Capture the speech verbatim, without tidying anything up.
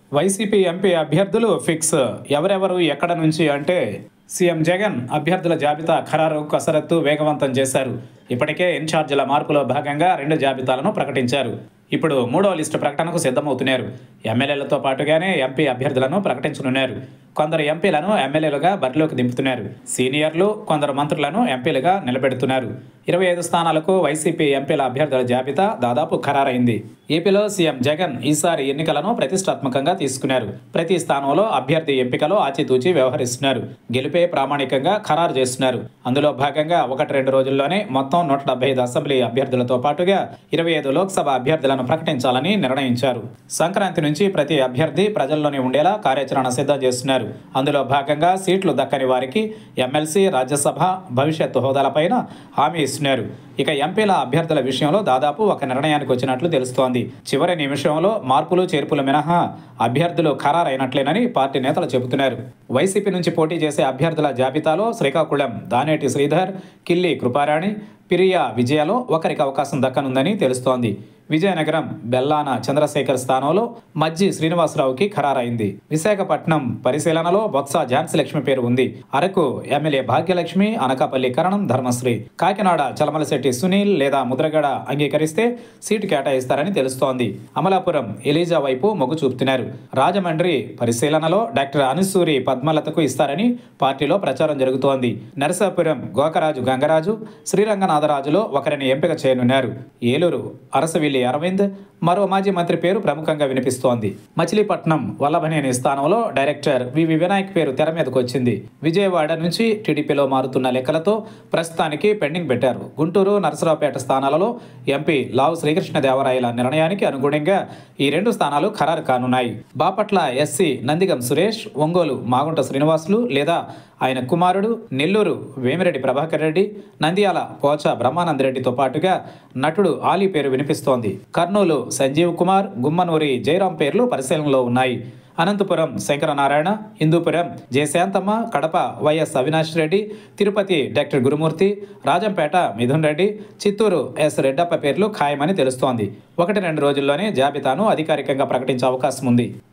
YCP MP అభ్యర్థులు fix. ఎవరెవరు ఎక్కడ నుంచి అంటే సీఎం జగన్ అభ్యర్థుల జాబితా ఖరారు కసరత్తు వేగవంతం చేశారు. ఇప్పటికే ఇన్ఛార్జీల మార్పులో భాగంగా రెండు జాబితాలను ప్రకటించారు. ఇప్పుడు మూడో లిస్టు ప్రకటనకు సిద్ధమవుతున్నారు. ఎమ్మెల్యేలతో పాటుగానే ఎంపీ అభ్యర్థులను ప్రకటించనున్నారు. కొందరు ఎంపీలను ఎమ్మెల్యేలుగా బరిలోకి దింపుతున్నారు. సీనియర్లు కొందరు మంత్రులను ఎంపీలుగా నిలబెడుతున్నారు. ఇరవై ఐదు స్థానాలకు వైసీపీ ఎంపీల అభ్యర్థుల జాబితా దాదాపు ఖరారైంది. ఏపీలో సీఎం జగన్ ఈసారి ఎన్నికలను ప్రతిష్టాత్మకంగా తీసుకున్నారు. ప్రతి స్థానంలో అభ్యర్థి ఎంపికలో ఆచితూచి వ్యవహరిస్తున్నారు. గెలుపే ప్రామాణికంగా ఖరారు చేస్తున్నారు. అందులో భాగంగా ఒకటి రెండు రోజుల్లోనే మొత్తం నూట డెబ్బై ఐదు అసెంబ్లీ అభ్యర్థులతో పాటుగా ఇరవై ఐదు లోక్సభ అభ్యర్థులను ప్రకటించాలని నిర్ణయించారు. సంక్రాంతి నుంచి ప్రతి అభ్యర్థి ప్రజల్లోనే ఉండేలా కార్యాచరణ సిద్ధం చేస్తున్నారు. అందులో భాగంగా సీట్లు దక్కని వారికి ఎమ్మెల్సీ, రాజ్యసభ, భవిష్యత్తు హోదాలపైన హామీ ఇస్తున్నారు. ఇక ఎంపీల అభ్యర్థుల విషయంలో దాదాపు ఒక నిర్ణయానికి వచ్చినట్లు తెలుస్తోంది. చివరి నిమిషంలో మార్పులు చేర్పులు మినహా అభ్యర్థులు ఖరారైనట్లేనని పార్టీ నేతలు చెబుతున్నారు. వైసీపీ నుంచి పోటీ చేసే అభ్యర్థుల జాబితాలో శ్రీకాకుళం దానేటి శ్రీధర్, కిల్లి కృపారాణి, పిరియా విజయలో ఒకరికి అవకాశం దక్కనుందని తెలుస్తోంది. విజయనగరం బెల్లాన చంద్రశేఖర్ స్థానంలో మజ్జి శ్రీనివాసరావుకి ఖరారైంది. విశాఖపట్నం పరిశీలనలో బొత్స ఝాన్సీ లక్ష్మి పేరు ఉంది. అరకు ఎమ్మెల్యే భాగ్యలక్ష్మి, అనకాపల్లి కరణం ధర్మశ్రీ, కాకినాడ చలమలశెట్టి సునీల్ లేదా ముద్రగడ అంగీకరిస్తే సీటు కేటాయిస్తారని తెలుస్తోంది. అమలాపురం ఎలీజా వైపు మొగ్గు చూపుతున్నారు. రాజమండ్రి పరిశీలనలో డాక్టర్ అనుసూరి పద్మలతకు ఇస్తారని పార్టీలో ప్రచారం జరుగుతోంది. నరసాపురం గోకరాజు గంగరాజు, శ్రీరంగనాథరాజులో ఒకరిని ఎంపిక చేయనున్నారు. ఏలూరు అరసవిల్లి అరవింద్, మరో మాజీ మంత్రి పేరు ప్రముఖంగా వినిపిస్తోంది. మచిలీపట్నం వల్లభనేని స్థానంలో డైరెక్టర్ వివి వినాయక్ పేరు తెర మీదకు వచ్చింది. విజయవాడ నుంచి టీడీపీలో మారుతున్న లెక్కలతో ప్రస్తుతానికి పెండింగ్ పెట్టారు. గుంటూరు, నరసరావుపేట స్థానాలలో ఎంపీ లావు శ్రీకృష్ణదేవరాయల నిర్ణయానికి అనుగుణంగా ఈ రెండు స్థానాలు ఖరారు కానున్నాయి. బాపట్ల ఎస్సీ నందిగం సురేష్, ఒంగోలు మాగుంట శ్రీనివాసులు లేదా ఆయన కుమారుడు, నెల్లూరు వేమిరెడ్డి ప్రభాకర్ రెడ్డి, నంద్యాల పోచ బ్రహ్మానందరెడ్డితో పాటుగా నటుడు ఆలీ పేరు వినిపిస్తోంది. కర్నూలు సంజీవ్ కుమార్, గుమ్మనూరి జయరాం పేర్లు పరిశీలనలో ఉన్నాయి. Anantapur Shankaranarayana, Hindupur Jayasanthamma, Kadapa YS Avinash Reddy, Tirupati doctor Gurumurthy, Rajampet Mithun Reddy, Chittoor S Reddappa పేర్లు ఖాయమని తెలుస్తోంది. ఒకటి రెండు రోజుల్లోనే జాబితాను అధికారికంగా ప్రకటించే అవకాశం ఉంది.